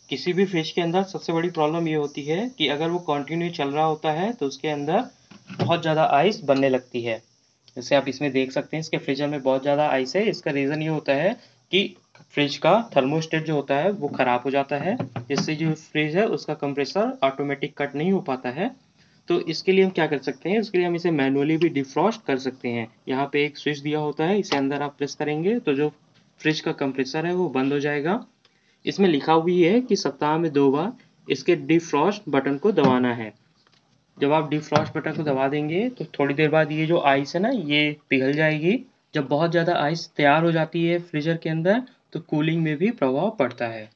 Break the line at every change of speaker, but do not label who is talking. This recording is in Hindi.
किसी भी फ्रिज के अंदर सबसे बड़ी प्रॉब्लम ये होती है कि अगर वो कंटिन्यू चल रहा होता है तो उसके अंदर बहुत ज़्यादा आइस बनने लगती है। जैसे आप इसमें देख सकते हैं इसके फ्रीजर में बहुत ज़्यादा आइस है। इसका रीज़न ये होता है कि फ्रिज का थर्मोस्टेट जो होता है वो ख़राब हो जाता है, जिससे जो फ्रिज है उसका कंप्रेसर ऑटोमेटिक कट नहीं हो पाता है। तो इसके लिए हम क्या कर सकते हैं, इसके लिए हम इसे मैनुअली भी डिफ्रॉस्ट कर सकते हैं। यहाँ पे एक स्विच दिया होता है, इसे अंदर आप प्रेस करेंगे तो जो फ्रिज का कंप्रेसर है वो बंद हो जाएगा। इसमें लिखा हुआ है कि सप्ताह में 2 बार इसके डिफ्रॉस्ट बटन को दबाना है। जब आप डिफ्रॉस्ट बटन को दबा देंगे तो थोड़ी देर बाद ये जो आइस है ना ये पिघल जाएगी। जब बहुत ज़्यादा आइस तैयार हो जाती है फ्रीजर के अंदर तो कूलिंग में भी प्रभाव पड़ता है।